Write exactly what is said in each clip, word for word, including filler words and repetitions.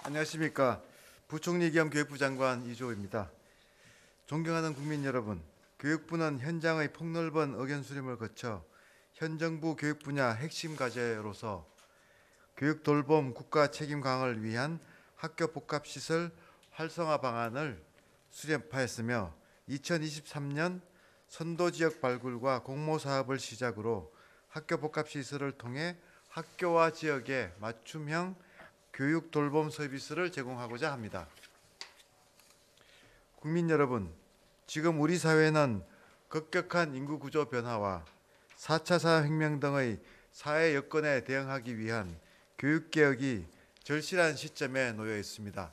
안녕하십니까. 부총리 겸 교육부 장관 이조호입니다. 존경하는 국민 여러분, 교육부는 현장의 폭넓은 의견 수렴을 거쳐 현 정부 교육 분야 핵심 과제로서 교육 돌봄 국가 책임 강화를 위한 학교 복합시설 활성화 방안을 수립하였으며 이천이십삼 년 선도지역 발굴과 공모사업을 시작으로 학교 복합시설을 통해 학교와 지역에 맞춤형 교육 돌봄 서비스를 제공하고자 합니다. 국민 여러분, 지금 우리 사회는 급격한 인구 구조 변화와 사 차 산업혁명 등의 사회 여건에 대응하기 위한 교육개혁이 절실한 시점에 놓여 있습니다.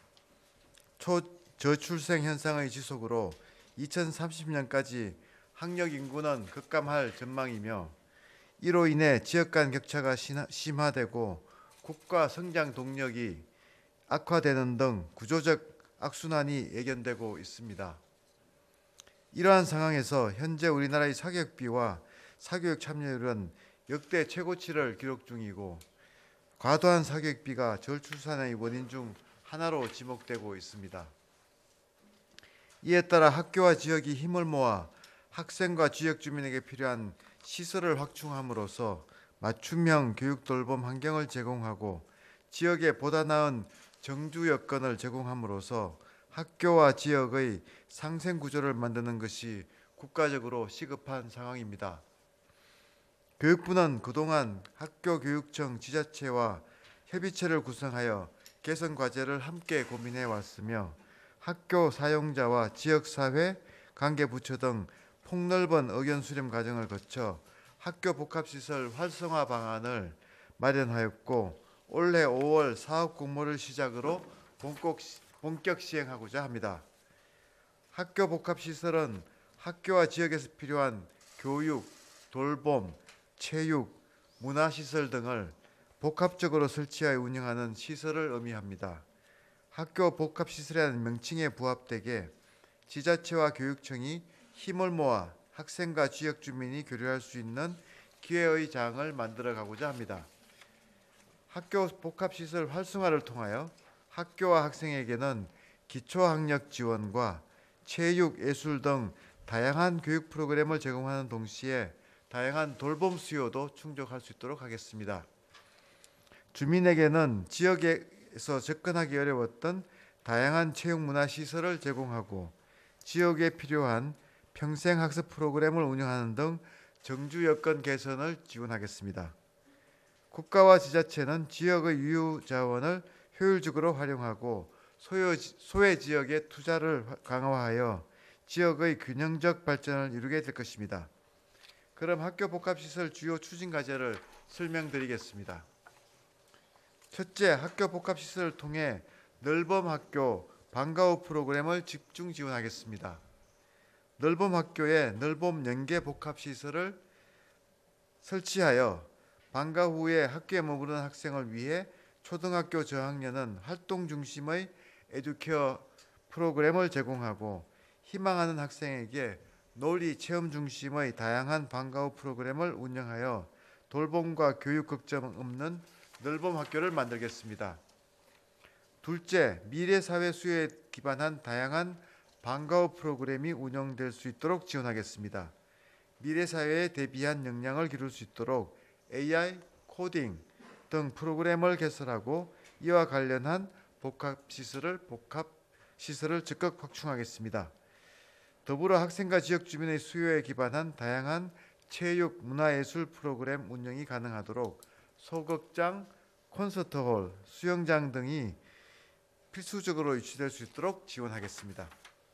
초저출생 현상의 지속으로 이천삼십 년까지 학력 인구는 급감할 전망이며 이로 인해 지역 간 격차가 심화되고 국가 성장 동력이 악화되는 등 구조적 악순환이 예견되고 있습니다. 이러한 상황에서 현재 우리나라의 사교육비와 사교육 참여율은 역대 최고치를 기록 중이고 과도한 사교육비가 저출산의 원인 중 하나로 지목되고 있습니다. 이에 따라 학교와 지역이 힘을 모아 학생과 지역 주민에게 필요한 시설을 확충함으로써 맞춤형 교육 돌봄 환경을 제공하고 지역에 보다 나은 정주 여건을 제공함으로써 학교와 지역의 상생 구조를 만드는 것이 국가적으로 시급한 상황입니다. 교육부는 그동안 학교교육청, 지자체와 협의체를 구성하여 개선 과제를 함께 고민해 왔으며 학교 사용자와 지역사회, 관계부처 등 폭넓은 의견 수렴 과정을 거쳐 학교 복합시설 활성화 방안을 마련하였고 올해 오월 사업 공모를 시작으로 본격 시행하고자 합니다. 학교 복합시설은 학교와 지역에서 필요한 교육, 돌봄, 체육, 문화시설 등을 복합적으로 설치하여 운영하는 시설을 의미합니다. 학교 복합시설이라는 명칭에 부합되게 지자체와 교육청이 힘을 모아 학생과 지역 주민이 교류할 수 있는 기회의 장을 만들어가고자 합니다. 학교 복합시설 활성화를 통하여 학교와 학생에게는 기초학력 지원과 체육, 예술 등 다양한 교육 프로그램을 제공하는 동시에 다양한 돌봄 수요도 충족할 수 있도록 하겠습니다. 주민에게는 지역에서 접근하기 어려웠던 다양한 체육 문화 시설을 제공하고 지역에 필요한 평생학습 프로그램을 운영하는 등 정주 여건 개선을 지원하겠습니다. 국가와 지자체는 지역의 유휴 자원을 효율적으로 활용하고 소요, 소외 지역의 투자를 강화하여 지역의 균형적 발전을 이루게 될 것입니다. 그럼 학교 복합시설 주요 추진 과제를 설명드리겠습니다. 첫째, 학교 복합시설을 통해 널범 학교 방과 후 프로그램을 집중 지원하겠습니다. 널범 학교에 널범 연계 복합시설을 설치하여 방과 후에 학교에 머무르는 학생을 위해 초등학교 저학년은 활동 중심의 에듀케어 프로그램을 제공하고 희망하는 학생에게 놀이 체험 중심의 다양한 방과 후 프로그램을 운영하여 돌봄과 교육 걱정 없는 널범 학교를 만들겠습니다. 둘째, 미래 사회 수요에 기반한 다양한 방과 후 프로그램이 운영될 수 있도록 지원하겠습니다. 미래 사회에 대비한 역량을 기를 수 있도록 에이아이, 코딩 등 프로그램을 개설하고 이와 관련한 복합시설을 복합시설을 적극 확충하겠습니다. 더불어 학생과 지역 주민의 수요에 기반한 다양한 체육, 문화예술 프로그램 운영이 가능하도록 소극장, 콘서트홀, 수영장 등이 필수적으로 유치될 수 있도록 지원하겠습니다.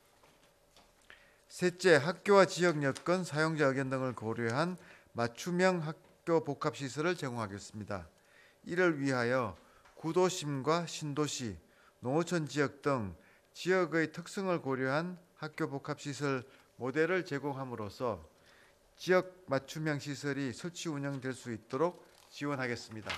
셋째, 학교와 지역 여건, 사용자 의견 등을 고려한 맞춤형 학교 복합시설을 제공하겠습니다. 이를 위하여 구도심과 신도시, 농어촌 지역 등 지역의 특성을 고려한 학교 복합시설 모델을 제공함으로써 지역 맞춤형 시설이 설치 운영될 수 있도록 지원하겠습니다.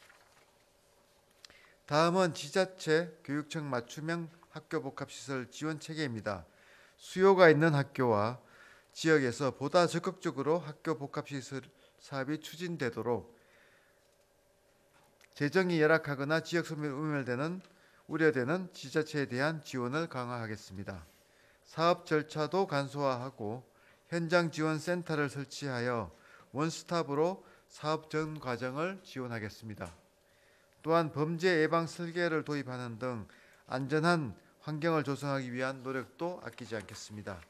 다음은 지자체 교육청 맞춤형 학교 복합시설 지원 체계입니다. 수요가 있는 학교와 지역에서 보다 적극적으로 학교 복합시설 사업이 추진되도록 재정이 열악하거나 지역 소멸 우멸되는 우려되는 지자체에 대한 지원을 강화하겠습니다. 사업 절차도 간소화하고 현장 지원 센터를 설치하여 원스톱으로 사업 전 과정을 지원하겠습니다. 또한 범죄 예방 설계를 도입하는 등 안전한 환경을 조성하기 위한 노력도 아끼지 않겠습니다.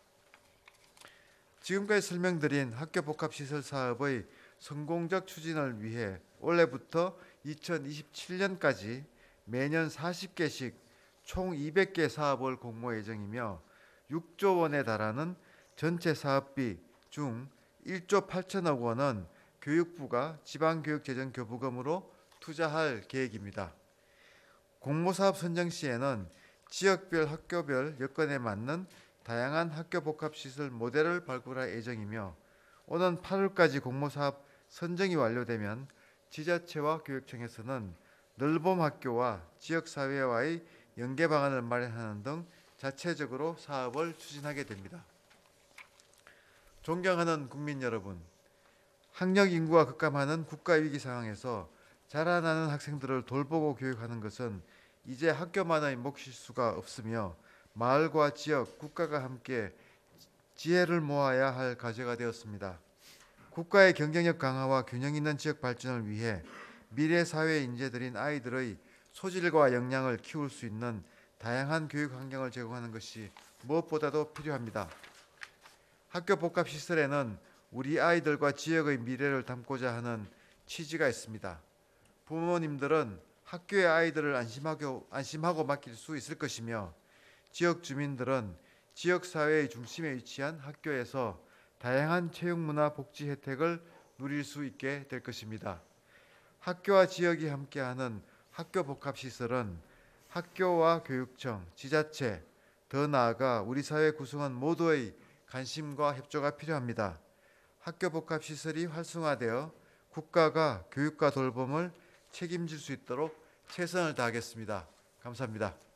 지금까지 설명드린 학교 복합시설 사업의 성공적 추진을 위해 올해부터 이천이십칠 년까지 매년 사십 개씩 총 이백 개 사업을 공모 예정이며 육조 원에 달하는 전체 사업비 중 일조 팔천억 원은 교육부가 지방교육재정교부금으로 투자할 계획입니다. 공모사업 선정 시에는 지역별 학교별 여건에 맞는 다양한 학교 복합시설 모델을 발굴할 예정이며 오는 팔월까지 공모사업 선정이 완료되면 지자체와 교육청에서는 늘봄 학교와 지역사회와의 연계 방안을 마련하는 등 자체적으로 사업을 추진하게 됩니다. 존경하는 국민 여러분, 학령 인구가 급감하는 국가위기 상황에서 자라나는 학생들을 돌보고 교육하는 것은 이제 학교만의 몫일 수가 없으며 마을과 지역, 국가가 함께 지혜를 모아야 할 과제가 되었습니다. 국가의 경쟁력 강화와 균형 있는 지역 발전을 위해 미래 사회 인재들인 아이들의 소질과 역량을 키울 수 있는 다양한 교육 환경을 제공하는 것이 무엇보다도 필요합니다. 학교 복합시설에는 우리 아이들과 지역의 미래를 담고자 하는 취지가 있습니다. 부모님들은 학교의 아이들을 안심하고, 안심하고 맡길 수 있을 것이며 지역 주민들은 지역사회의 중심에 위치한 학교에서 다양한 체육문화 복지 혜택을 누릴 수 있게 될 것입니다. 학교와 지역이 함께하는 학교 복합시설은 학교와 교육청, 지자체, 더 나아가 우리 사회 구성원 모두의 관심과 협조가 필요합니다. 학교 복합시설이 활성화되어 국가가 교육과 돌봄을 책임질 수 있도록 최선을 다하겠습니다. 감사합니다.